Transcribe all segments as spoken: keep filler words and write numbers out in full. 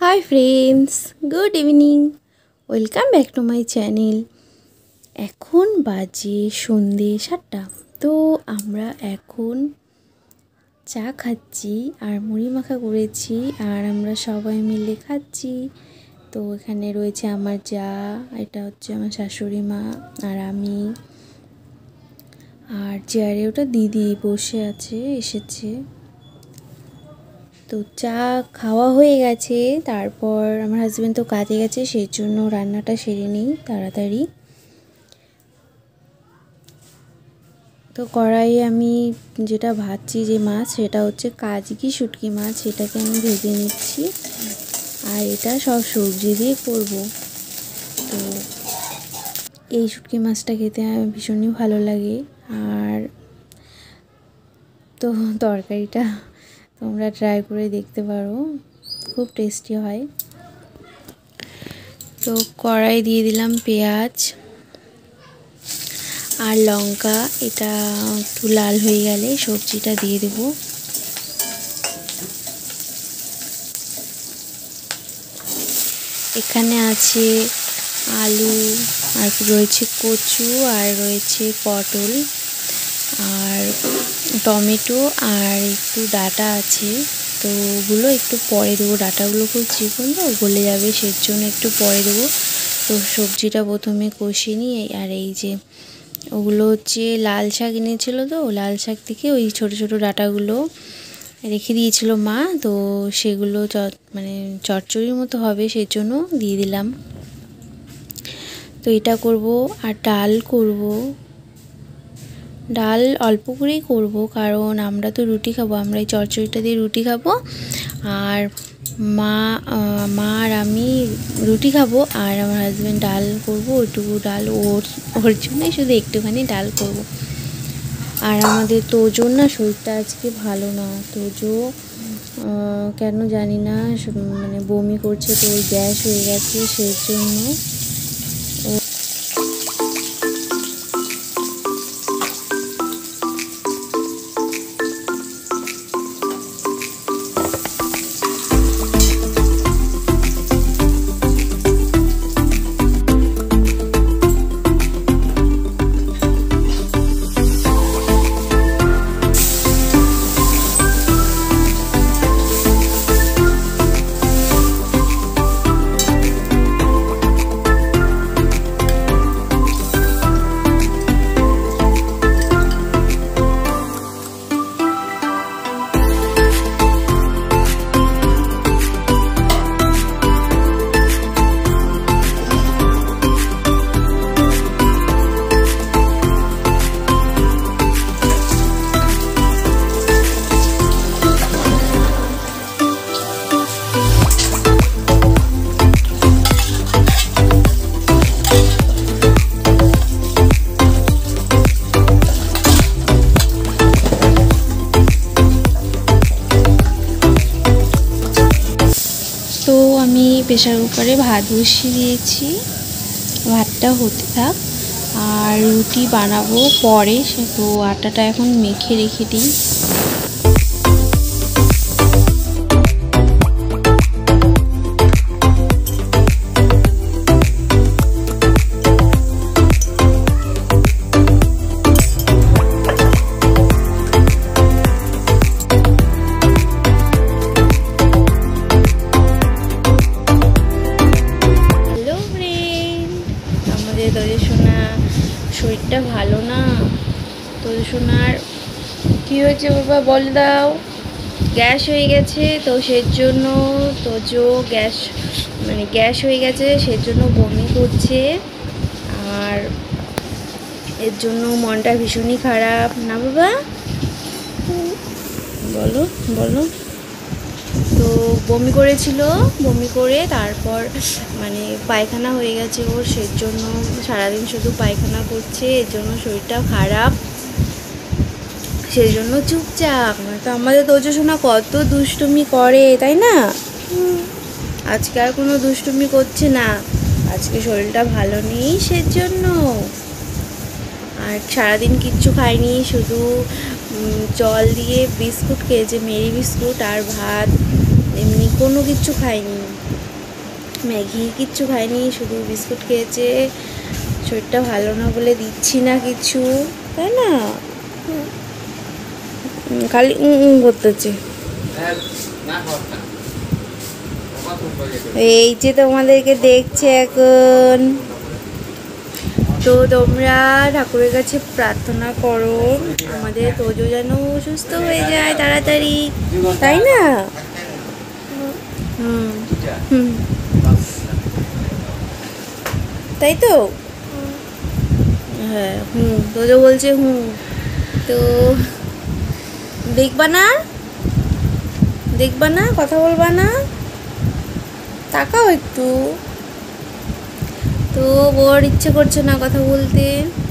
High friends, good evening. Welcome back to my channel. এখন বাজে সন্ধে সাতটা। তো আমরা এখন চা খাচ্ছি আর মুড়ি মাখা করেছি আর আমরা সবাই মিলে খাচ্ছি। তো এখানে রয়েছে আমার যা, এটা হচ্ছে আমার শাশুড়ি মা আর আমি। আর চেয়ারে ওটা দিদি বসে আছে, এসেছে। তো চা খাওয়া হয়ে গেছে, তারপর আমার হাজব্যান্ড তো কাজে গেছে, সেই জন্য রান্নাটা সেরে নিই তাড়াতাড়ি। তো কড়াইয়ে আমি যেটা ভাজছি যে মাছ, সেটা হচ্ছে কাজকি শুটকি মাছ, সেটাকে আমি ভেজে নিচ্ছি। আর এটা সব সবজি দিয়ে করব। তো এই শুটকি মাছটা খেতে ভীষণই ভালো লাগে। আর তো তরকারিটা তোমরা ট্রাই করে দেখতে পারো, খুব টেস্টি হয়। তো কড়াই দিয়ে দিলাম পেঁয়াজ আর লঙ্কা, এটা একটু লাল হয়ে গেলে সবজিটা দিয়ে দেব। এখানে আছে আলু, আর রয়েছে কচু, আর রয়েছে পটল, আর টমেটো, আর একটু ডাঁটা আছে। তো ওগুলো একটু পরে দেবো, ডাঁটাগুলো খুব চিকন তো গলে যাবে, সেই জন্য একটু পরে দেবো। তো সবজিটা প্রথমে কষিয়ে নিয়ে, আর এই যে ওগুলো হচ্ছে লাল শাক এনেছিল, তো লাল শাক থেকে ওই ছোটো ছোটো ডাঁটাগুলো রেখে দিয়েছিল মা, তো সেগুলো চ মানে চচ্চড়ির মতো হবে, সেই জন্য দিয়ে দিলাম। তো এটা করব, আর ডাল করব। ডাল অল্প করেই করব, কারণ আমরা তো রুটি খাবো, আমরা এই চচ্চড়িটা দিয়ে রুটি খাবো। আর মা মা আর আমি রুটি খাবো, আর আমার হাজব্যান্ড ডাল করব, ওইটুকু ডাল ওর ওর জন্যই শুধু একটুখানি ডাল করব। আর আমাদের তোজোর না শরীরটা আজকে ভালো না, তোজো কেন জানি না মানে বমি করছে, তো ওই গ্যাস হয়ে গেছে, সেই জন্য। আমি প্রেসার কুকারে ভাত বসিয়ে দিয়েছি, ভাতটা হতে থাক। আর রুটি বানাবো পরে, সে তো আটাটা এখন মেখে রেখে দিই। তোজো সোনা শরীরটা ভালো না, তোজো সোনার কী হয়েছে বাবা বলে দাও? গ্যাস হয়ে গেছে, তো সেই জন্য তোজো গ্যাস মানে গ্যাস হয়ে গেছে, সেই জন্য বমি করছে। আর এর জন্য মনটা ভীষণই খারাপ না বাবা, বলো বলো। তো বমি করেছিল, বমি করে তারপর মানে পায়খানা হয়ে গেছে ওর, সেই জন্য সারাদিন শুধু পায়খানা করছে, এর জন্য শরীরটা খারাপ, সেই জন্য চুপচাপ। তো আমাদের তোজো সোনা কত দুষ্টুমি করে, তাই না? আজকে আর কোনো দুষ্টুমি করছে না, আজকে শরীরটা ভালো নেই সেজন্য। আর সারাদিন কিচ্ছু খাইনি, শুধু জল দিয়ে বিস্কুট খেয়েছে, মেরি বিস্কুট আর ভাত। এমনি কোনো কিচ্ছু খায়নি, ম্যাগি কিচ্ছু খায়নি, শুধু বিস্কুট খেয়েছে। শরীরটা ভালো না বলে দিচ্ছি না কিছু, তাই না? খালি উঁ উঁ করতেছে। এই যে তোমাদেরকে দেখছে এখন। তো তোমরা ঠাকুরের কাছে প্রার্থনা করো আমাদের তোজো যেন সুস্থ হয়ে যায় তাড়াতাড়ি, তাই না? হুম হুম তাই তো। হ্যাঁ হুম, তোজো বলছে হুম। তো দেখবা না, দেখবা না, কথা বলবা না, তাকাও একটু। তো ওর ইচ্ছে করছে না কথা বলতে।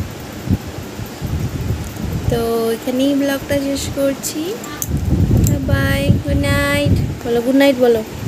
তো এখানেই ব্লগটা শেষ করছি। বাই, গুড নাইট বলো, গুড নাইট বলো।